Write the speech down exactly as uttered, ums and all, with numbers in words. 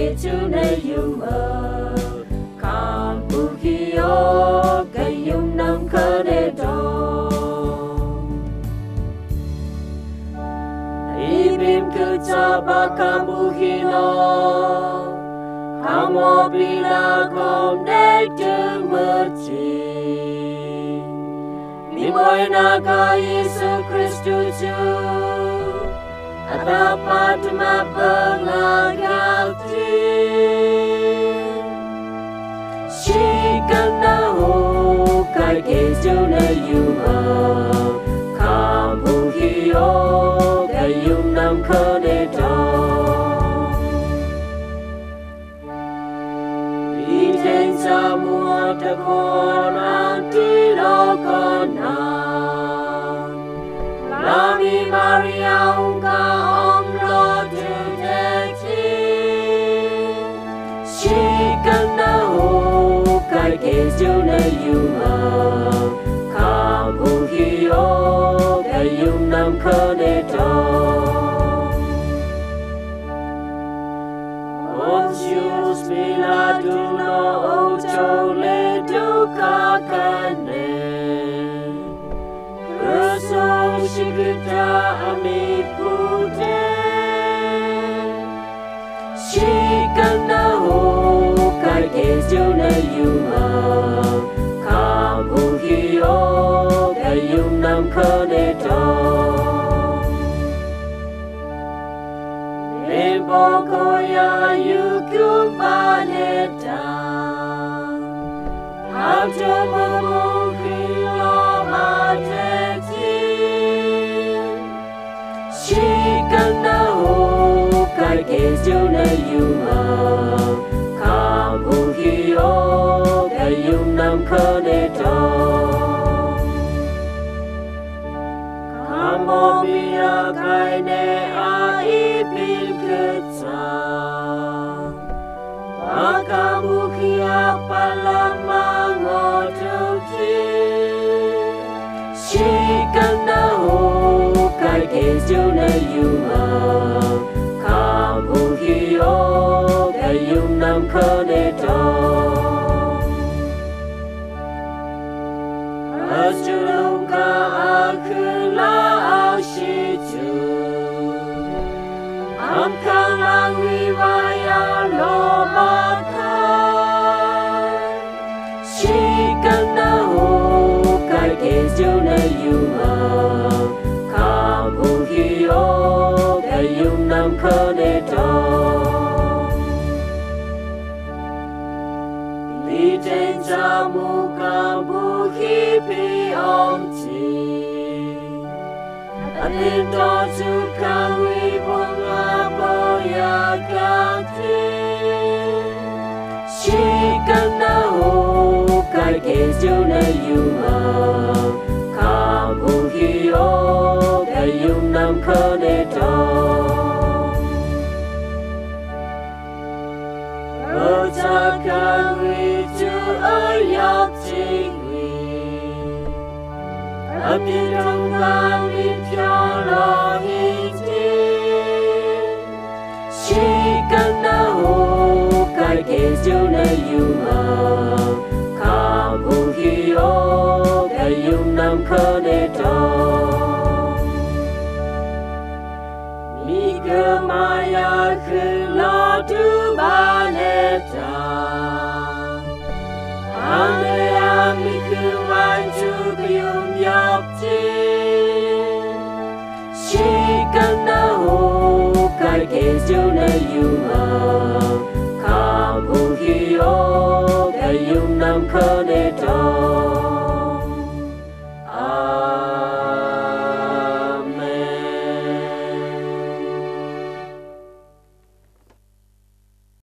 kcho ne yum a kam bu kyo cái yum nam kha de do ibim kcha ba kam bu hino Amo bila kom de tu merci Ni boy na ka Yesu Kristu chu Atapa tuma pengagati Shikan na ho kai ke chu na yu a Kam bu hiyo kai yum nam kha de do Sa mua ta con anti lo con na La mi Maria unga om lo tu te chi Shi kan na ho kai ke chu na yu a Kam bu hi o kai yum nam kha ne do Om Jews be la do no Chole duka kane Ruso shikita ami pute Shikana ho kai ke juna yuma Kambu hiyo kai yum nam kane do Limbo koya yukum baneta Ajamu kilo mateti Shikana ho kai ke juna yuma Kambu hiyo kai yum nam kane do Kamo biya kai ne a ipin kutsa Akamu kia palama Shikana ho kai ke juna yuma Kambu hiyo kai yum nam kane do Asjulunga akula ashitu Amkalang riwaya lomaka Shikana ho kai ke juna yuma Kambu hiyo kai yum nam kane do Li ten jamu kambu hi pi om chi Atin do tu kangwi bunga boya gati Shikana ho kai ke juna yuma Kambu hiyo kai yum nam kane do Ota kangwi tu ayok tingwi Abidong kami pyolo hiti Shikana ho kai ke juna yuma Kambu hiyo kai yum nam kane do Miga maya kula tu baneta Anaya mikuman tu yum yapti Shikana ho kai ke juna yuma Kambu hiyo kai yum nam kane do